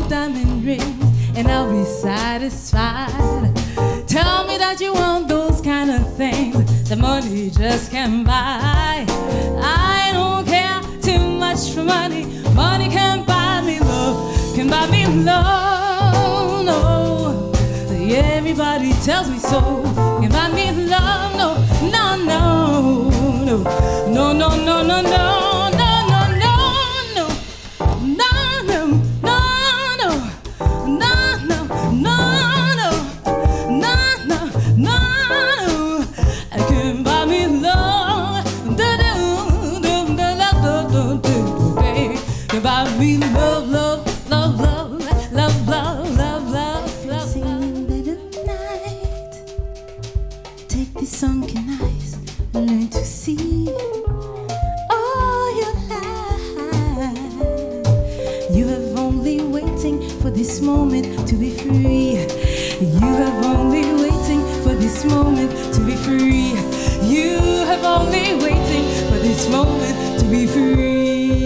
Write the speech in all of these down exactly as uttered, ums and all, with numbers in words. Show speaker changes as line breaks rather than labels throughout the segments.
diamond rings and I'll be satisfied. Tell me that you want those kind of things that money just can't buy. I don't care too much for money. Money can't buy me love, can buy me love, no. Everybody tells me so, can buy me love, no, no, no, no, no, no, no, no, no. About me, love, love, love, love, love, love, love, love, love. Sing little night. Take these sunken eyes and learn to see all your life. You have only waiting for this moment to be free. You have only waiting for this moment to be free. You have only waiting for this moment to be free.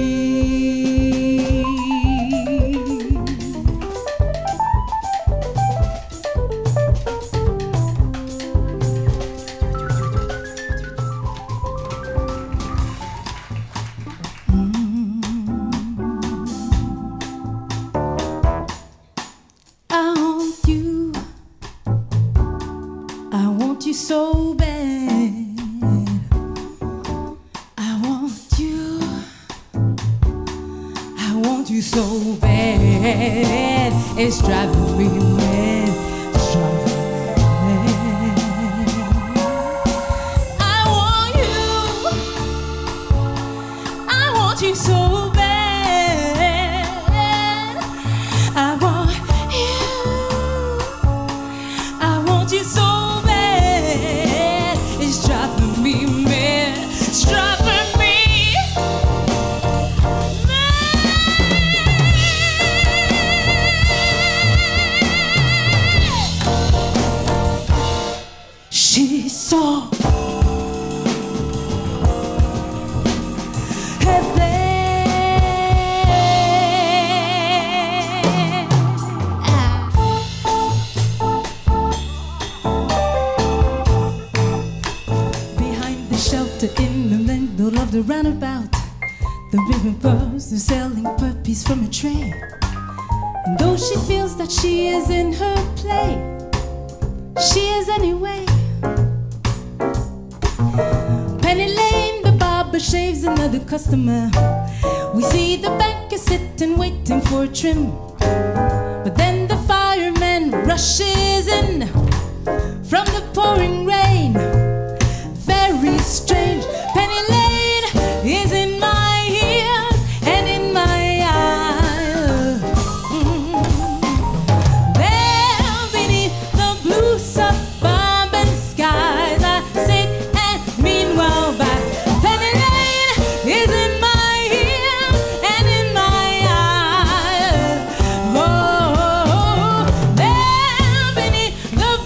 You so bad, I want you, I want you so bad, it's driving me mad, it's driving me mad. I want you, I want you so bad, I want you, I want you so it's driving me mad, it's driving me mad. She saw in the middle of the roundabout, the river birds are selling puppies from a tray. And though she feels that she is in her play, she is anyway. Penny Lane, the barber shaves another customer. We see the banker sitting waiting for a trim, but then the fireman rushes in from the pouring rain. Very strange. Penny Lane is in my ears and in my eyes. Mm-hmm. There beneath the blue suburban skies, I sit and meanwhile back. Penny Lane is in my ears and in my eyes. Oh, there beneath the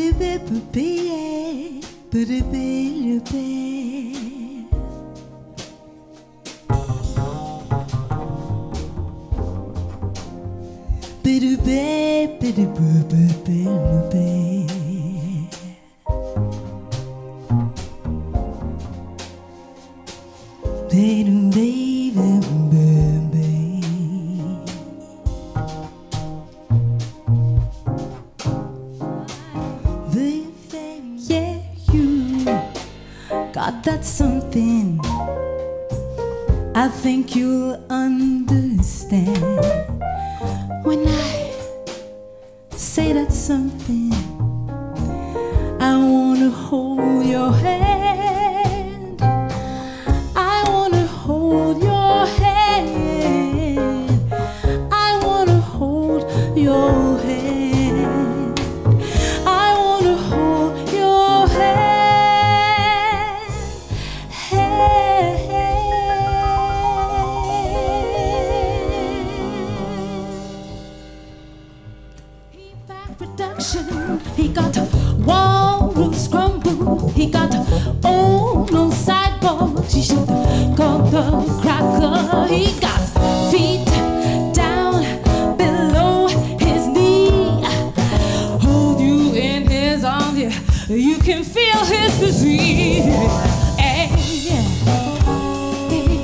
Yeah, you got that something I think you'll understand when I say that something. I wanna hold your hand, I wanna hold your hand, I wanna hold your hand, I wanna hold your hand, hand. He back production, he got walrus crumble, he got oh no sideboard, he should call the cracker, he got feet down below his knee, hold you in his arms, yeah, you can feel his disease. Hey, yeah. Hey,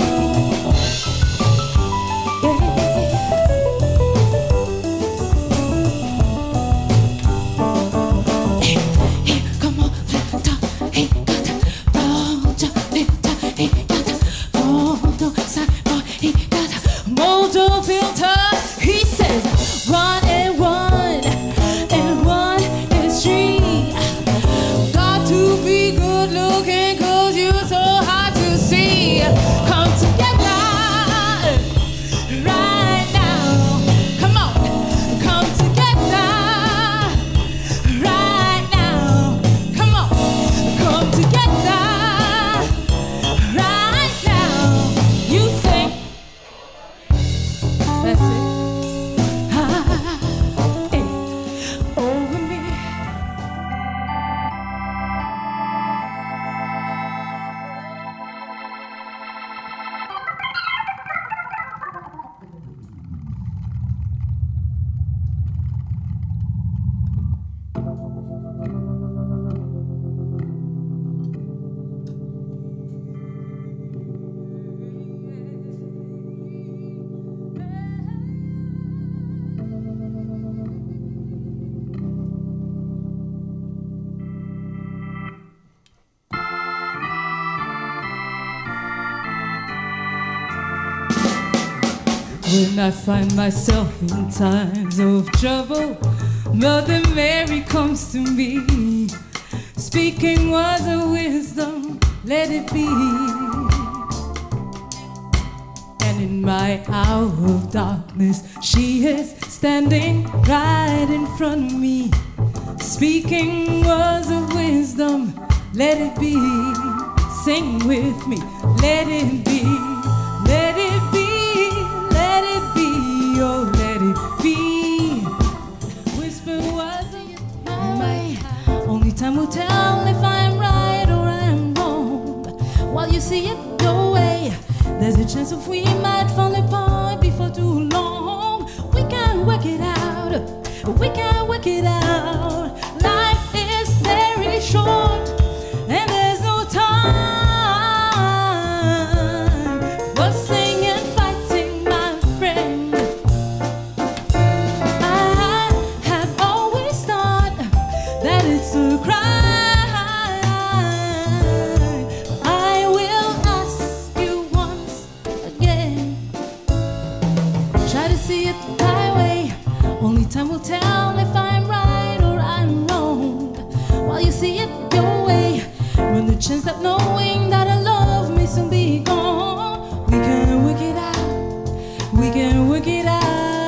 filter, he says one and one and one is three. Got to be good looking cause you're so hard to see. Come together right now. Come on, come together right now. Come on, come together right now. You say that's it. Ah, eh, over me. When I find myself in times of trouble, Mother Mary comes to me, speaking words of wisdom, let it be. And in my hour of darkness, she is standing right in front of me, speaking words of wisdom, let it be. Sing with me, let it be, let it be. Let it be, oh let it be. Whisper words in my only time will tell if I'm right or I'm wrong. While you see it your way, there's a chance if we might fall apart before too long. We can work it out, we can work it out. Life is very short and there's no time for singing. Time will tell if I'm right or I'm wrong. While you see it your way, run the chance that knowing that our love may soon be gone. We can work it out, we can work it out.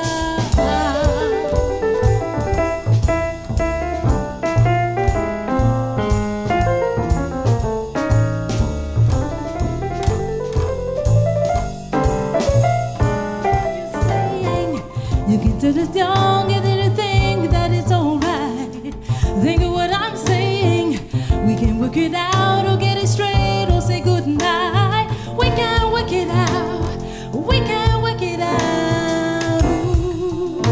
You're saying you can do the young. Think of what I'm work it out or get it straight or say goodnight. We can work it out. We can work it out. Ooh.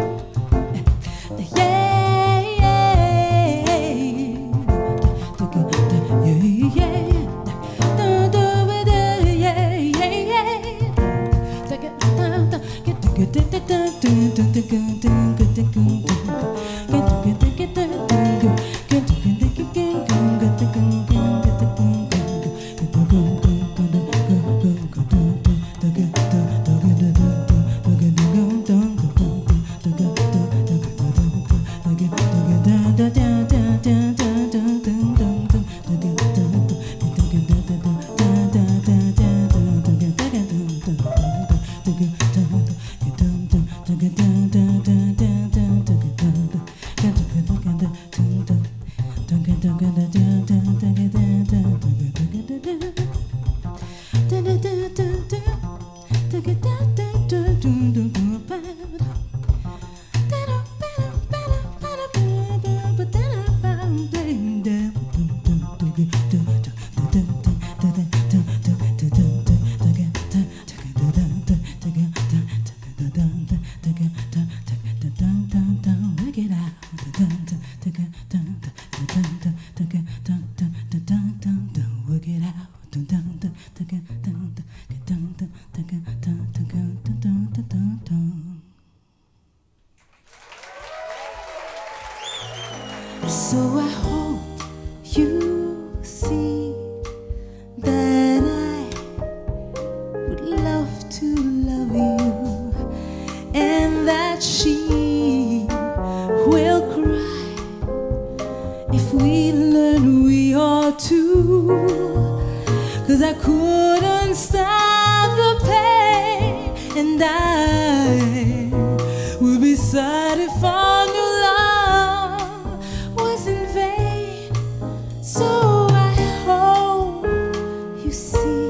Yeah, yeah, yeah, yeah. So I hope you see that I would love to love you, and that she will cry if we learn we ought to. 'Cause I couldn't stop the pain, and I would be sad if I knew love was in vain. So I hope you see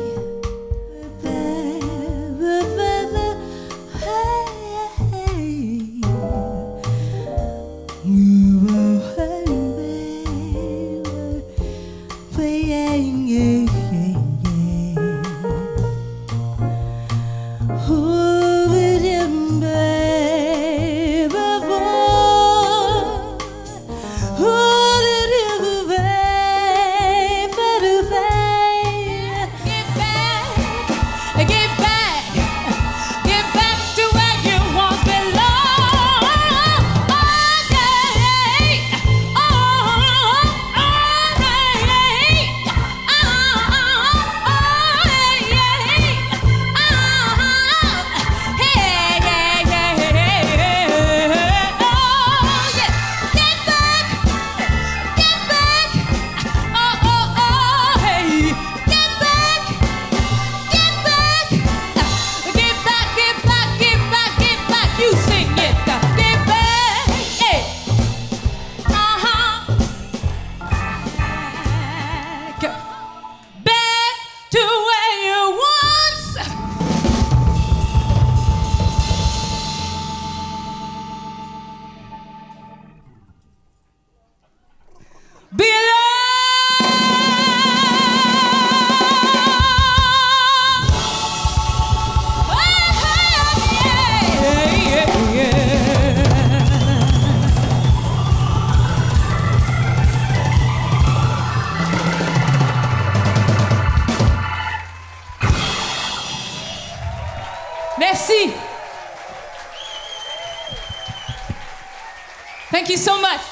Merci. Thank you so much.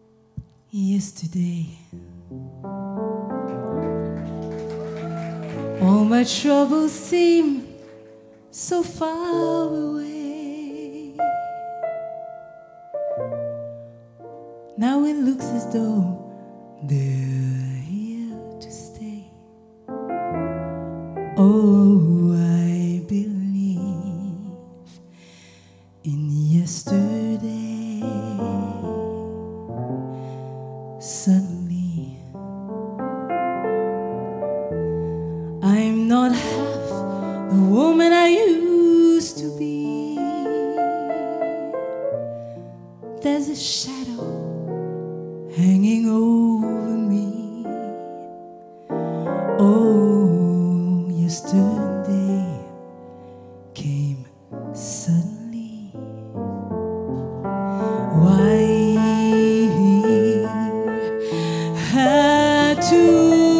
Yesterday All my troubles seem so far away. Now it looks as though they're here to stay. Oh, I believe in yesterday. Suddenly, I'm not half the woman I used to be. There's a shadow hanging over me. Oh, yesterday came suddenly. Why had to